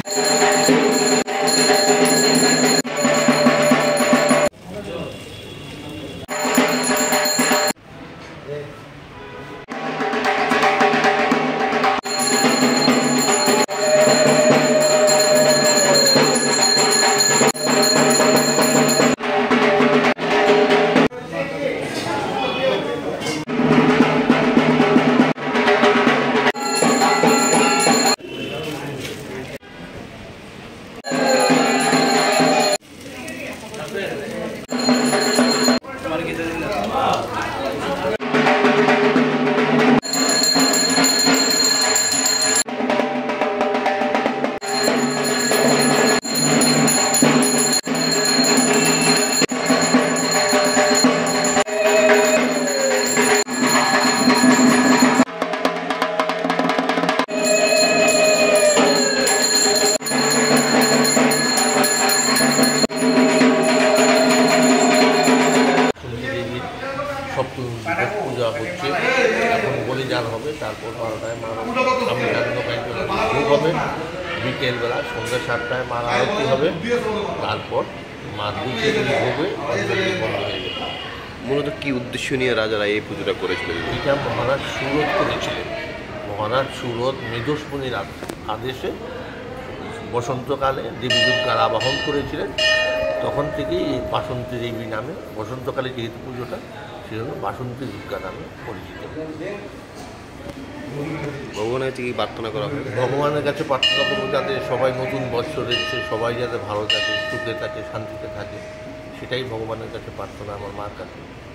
পূজা হচ্ছে, এখন বলিদান হবে, তারপর 12টায় মার ভোগ হবে, বিকেলবেলা সন্ধ্যা 7টায় মার আরতি হবে, তারপর মার দুধে ভোগে বন্ধ হয়ে যাবে। মূলত কী উদ্দেশ্য নিয়ে রাজারা এই পুজোটা করেছিলেন? এটা মহারাজ সুরত করেছিলেন। মহারাজ সুরত মেধস্মুনির আদেশে বসন্তকালে দেবী দুর্গার আবাহন করেছিলেন। তখন থেকেই এই বাসন্তী দেবী নামে, বসন্তকালে যেহেতু পুজোটা, সেজন্য বাসন্তী দুর্গা নামে পরিচিত। ভগবানের কাছে কি প্রার্থনা করা হয়? ভগবানের কাছে প্রার্থনা করবো যাতে সবাই নতুন বৎসর এসছে, সবাই যাতে ভালো থাকে, সুখে থাকে, শান্তিতে থাকে, সেটাই ভগবানের কাছে প্রার্থনা আমার মার কাছে।